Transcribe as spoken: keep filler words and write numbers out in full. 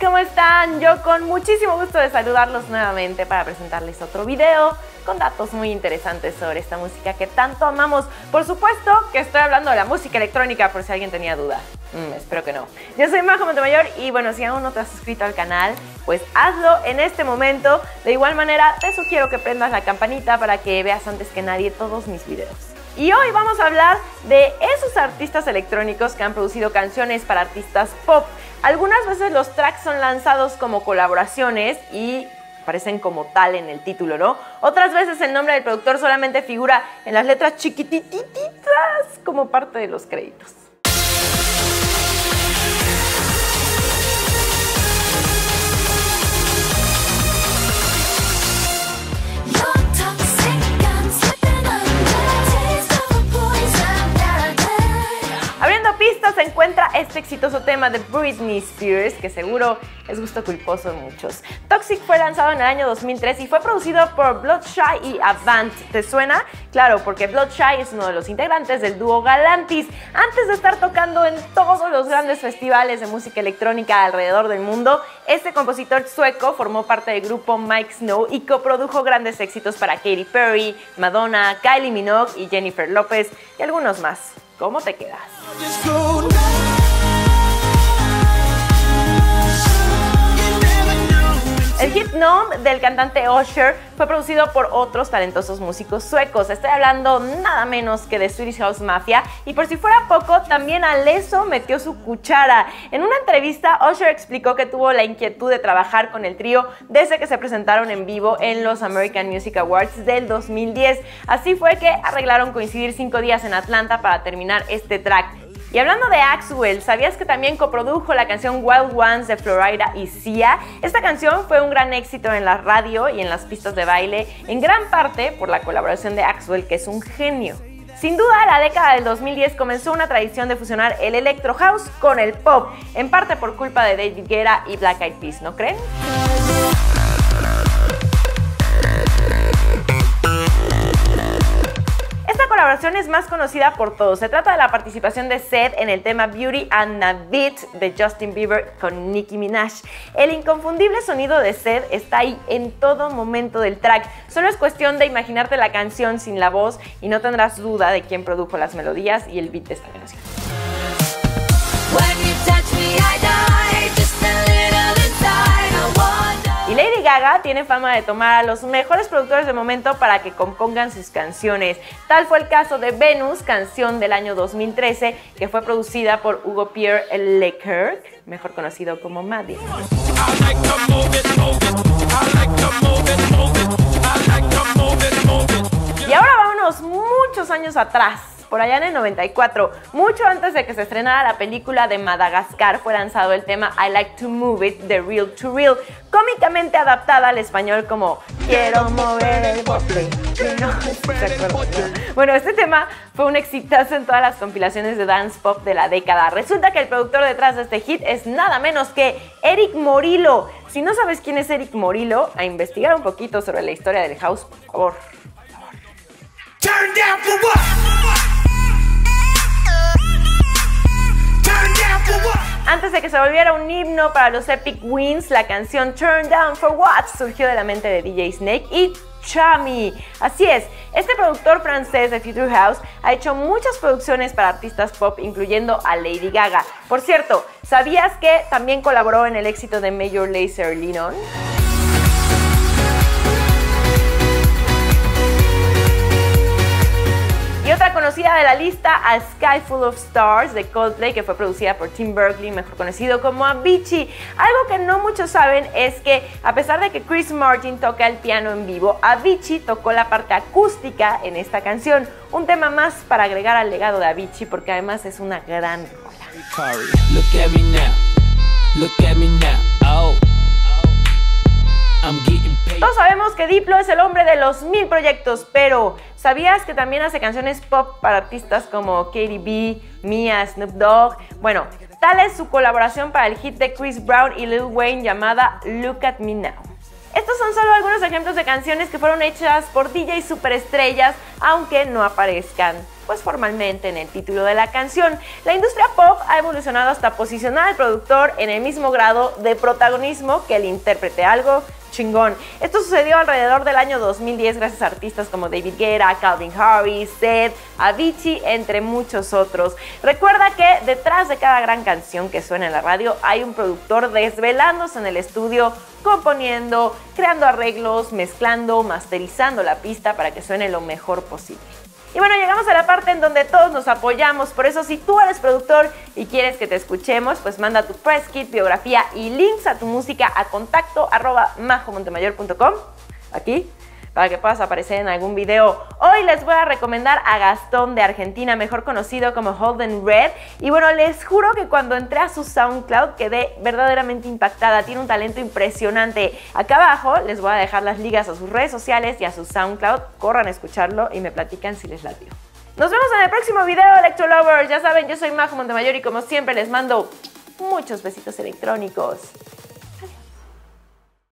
¿cómo están? Yo con muchísimo gusto de saludarlos nuevamente para presentarles otro video con datos muy interesantes sobre esta música que tanto amamos. Por supuesto que estoy hablando de la música electrónica, por si alguien tenía duda. Mm, espero que no. Yo soy Majo Montemayor y bueno, si aún no te has suscrito al canal, pues hazlo en este momento. De igual manera, te sugiero que prendas la campanita para que veas antes que nadie todos mis videos. Y hoy vamos a hablar de esos artistas electrónicos que han producido canciones para artistas pop. Algunas veces los tracks son lanzados como colaboraciones y aparecen como tal en el título, ¿no? Otras veces el nombre del productor solamente figura en las letras chiquitititas como parte de los créditos. Abriendo pistas se encuentra este exitoso tema de Britney Spears, que seguro es gusto culposo de muchos. Toxic fue lanzado en el año dos mil tres y fue producido por Bloodshine y Avant. ¿Te suena? Claro, porque Bloodshine es uno de los integrantes del dúo Galantis. Antes de estar tocando en todos los grandes festivales de música electrónica alrededor del mundo, este compositor sueco formó parte del grupo Mike Snow y coprodujo grandes éxitos para Katy Perry, Madonna, Kylie Minogue y Jennifer Lopez y algunos más. ¿Cómo te quedas? El hit Numb del cantante Usher fue producido por otros talentosos músicos suecos. Estoy hablando nada menos que de Swedish House Mafia y por si fuera poco, también Alesso metió su cuchara. En una entrevista, Usher explicó que tuvo la inquietud de trabajar con el trío desde que se presentaron en vivo en los American Music Awards del dos mil diez. Así fue que arreglaron coincidir cinco días en Atlanta para terminar este track. Y hablando de Axwell, ¿sabías que también coprodujo la canción Wild Ones de Florida y Sia? Esta canción fue un gran éxito en la radio y en las pistas de baile, en gran parte por la colaboración de Axwell, que es un genio. Sin duda, la década del dos mil diez comenzó una tradición de fusionar el electro house con el pop, en parte por culpa de David Guetta y Black Eyed Peas, ¿no creen? Esta colaboración es más conocida por todos. Se trata de la participación de Seth en el tema Beauty and a Beat de Justin Bieber con Nicki Minaj. El inconfundible sonido de Seth está ahí en todo momento del track. Solo es cuestión de imaginarte la canción sin la voz y no tendrás duda de quién produjo las melodías y el beat de esta canción. Y Lady Gaga tiene fama de tomar a los mejores productores del momento para que compongan sus canciones. Tal fue el caso de Venus, canción del año dos mil trece, que fue producida por Hugo Pierre Leclerc, mejor conocido como Maddie. Y ahora vámonos muchos años atrás. Por allá en el noventa y cuatro, mucho antes de que se estrenara la película de Madagascar, fue lanzado el tema I Like to Move It de Real to Real, cómicamente adaptada al español como Quiero mover el bote. No, bueno, este tema fue un exitazo en todas las compilaciones de dance pop de la década. Resulta que el productor detrás de este hit es nada menos que Erick Morillo. Si no sabes quién es Erick Morillo, a investigar un poquito sobre la historia del house, por favor. Por favor. Turn down for what? Antes de que se volviera un himno para los Epic Wins, la canción Turn Down for What surgió de la mente de D J Snake y Chami. Así es, este productor francés de Future House ha hecho muchas producciones para artistas pop, incluyendo a Lady Gaga. Por cierto, ¿sabías que también colaboró en el éxito de Major Lazer Lennon? Y otra conocida de la lista, A Sky Full of Stars de Coldplay, que fue producida por Tim Berkeley, mejor conocido como Avicii. Algo que no muchos saben es que, a pesar de que Chris Martin toca el piano en vivo, Avicii tocó la parte acústica en esta canción. Un tema más para agregar al legado de Avicii, porque además es una gran rola. Todos sabemos que Diplo es el hombre de los mil proyectos, pero ¿sabías que también hace canciones pop para artistas como Cardi B, Mia, Snoop Dogg? Bueno, tal es su colaboración para el hit de Chris Brown y Lil Wayne llamada Look at Me Now. Estos son solo algunos ejemplos de canciones que fueron hechas por D Js superestrellas, aunque no aparezcan pues formalmente en el título de la canción. La industria pop ha evolucionado hasta posicionar al productor en el mismo grado de protagonismo que el intérprete, algo chingón. Esto sucedió alrededor del año dos mil diez gracias a artistas como David Guetta, Calvin Harris, Zedd, Avicii, entre muchos otros. Recuerda que detrás de cada gran canción que suena en la radio hay un productor desvelándose en el estudio, componiendo, creando arreglos, mezclando, masterizando la pista para que suene lo mejor posible. Y bueno, llegamos a la parte en donde todos nos apoyamos, por eso si tú eres productor y quieres que te escuchemos, pues manda tu press kit, biografía y links a tu música a contacto arroba majomontemayor punto com, aquí, para que puedas aparecer en algún video. Hoy les voy a recomendar a Gastón de Argentina, mejor conocido como Holden Red. Y bueno, les juro que cuando entré a su SoundCloud quedé verdaderamente impactada. Tiene un talento impresionante. Acá abajo les voy a dejar las ligas a sus redes sociales y a su SoundCloud. Corran a escucharlo y me platican si les latió. Nos vemos en el próximo video, Electro Lovers. Ya saben, yo soy Majo Montemayor y como siempre les mando muchos besitos electrónicos.